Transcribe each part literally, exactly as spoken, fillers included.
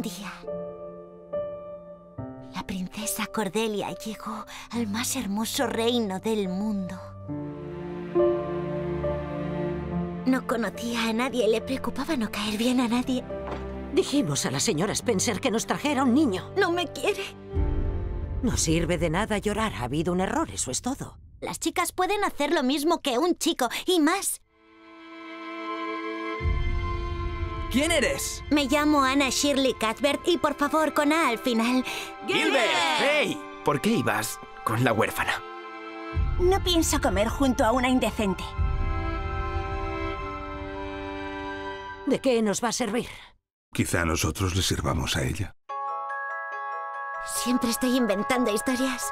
día, la princesa Cordelia llegó al más hermoso reino del mundo. No conocía a nadie y le preocupaba no caer bien a nadie. Dijimos a la señora Spencer que nos trajera un niño. No me quiere. No sirve de nada llorar. Ha habido un error, eso es todo. Las chicas pueden hacer lo mismo que un chico, y más. ¿Quién eres? Me llamo Anna Shirley Cuthbert y, por favor, con A al final. ¡Gilbert! ¡Hey! ¿Por qué ibas con la huérfana? No pienso comer junto a una indecente. ¿De qué nos va a servir? Quizá nosotros le sirvamos a ella. Siempre estoy inventando historias.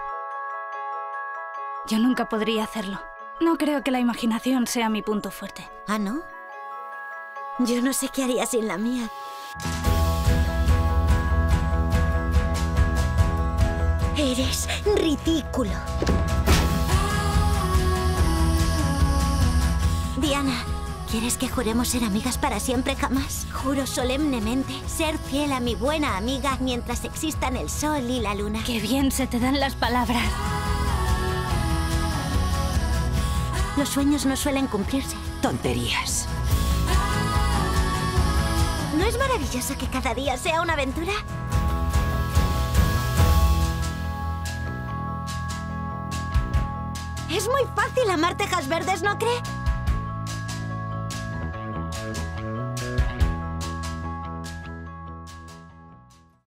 Yo nunca podría hacerlo. No creo que la imaginación sea mi punto fuerte. ¿Ah, no? Yo no sé qué haría sin la mía. Eres ridículo. Diana, ¿quieres que juremos ser amigas para siempre jamás? Juro solemnemente ser fiel a mi buena amiga mientras existan el sol y la luna. Qué bien se te dan las palabras. Los sueños no suelen cumplirse. Tonterías. ¿No es maravilloso que cada día sea una aventura? Es muy fácil amar Tejas Verdes, ¿no cree?